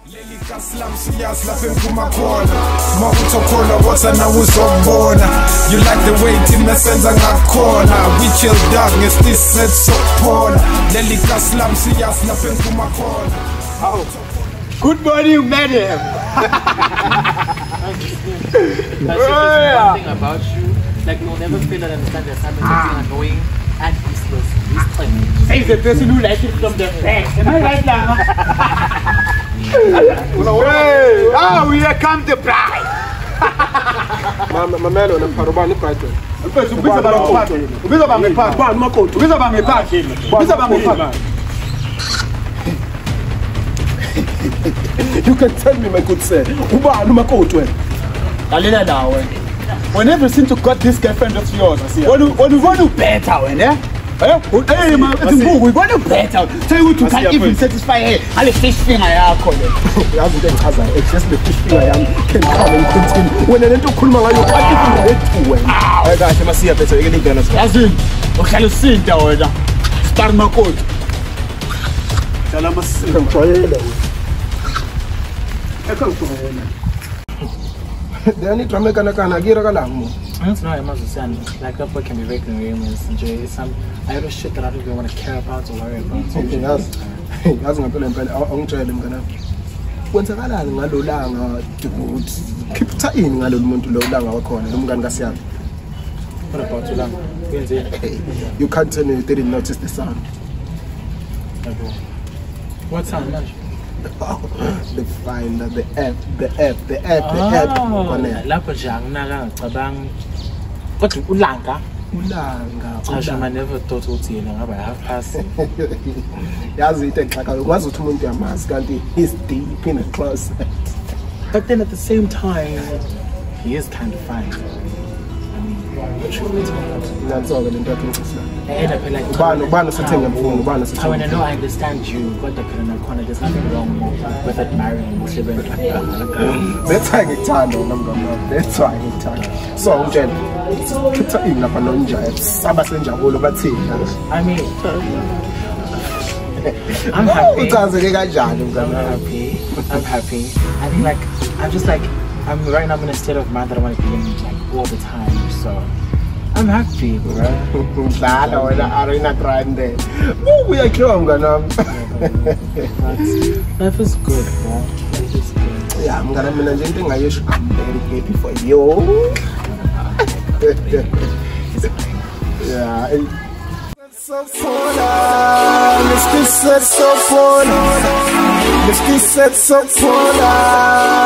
You like the way Tina sends a corner. We chill darkness, this set so porn. Lelika slam siyas na pen kumakona. Good morning, madam. That's one thing about you. Like, you'll never feel and understand there's something annoying and useless. Say the person who likes it from the back. Am I right now? Oh, we are come to bride. Mamelo na parobani kwaito. Ubiza ba me pa. Ba no coat. Ubiza ba me pa. Ubiza ba me pa. You can tell me, my good sir. Uba no makoto. Alina dawe. Whenever you seem to got this girlfriend of yours, what do you want to better when eh? Hey, man, we want to better. Tell you to can't even satisfy her. I'll fish thing I call it. It's just the fish thing I am can come and continue. When I don't call my you can't even wait to win. I got him a see a better again. As in, okay, you see that start my coat. Tell him a control it. I can't do it. They need to make an account. I get a galang. That's not a understand. Like, that boy can be very convenient. Enjoy some idle shit that I don't even want to care about or worry about. Something else. That's not going to I'm trying to once I got a long keep tying a little to low down our corner. What about you, Lang? You can't tell me you didn't notice the sound. What sound, man? The finder, the app. Lapho jang naga cabang. What ulanga? Ulanga. I never thought what you know about half past. Yes, it takes like I was to move your mask and he's deep in a closet. But then at the same time, he is kind of fine. I mean, that's all I'm talking about. I end up like when I know I understand you, but there's nothing wrong with admiring Muslim. That's why it's time. That's why it's time. So, Jen, it's in a panonja. NJABULO, but I mean, I'm happy. I'm happy. I think like I'm right now in a state of mind that I want to be in like all the time. So I'm happy, bro. We are life is good, bro. Life is good. Yeah, I'm very happy for you. Yeah. So fun, Mr. Said so fun. Mr. Said so fun.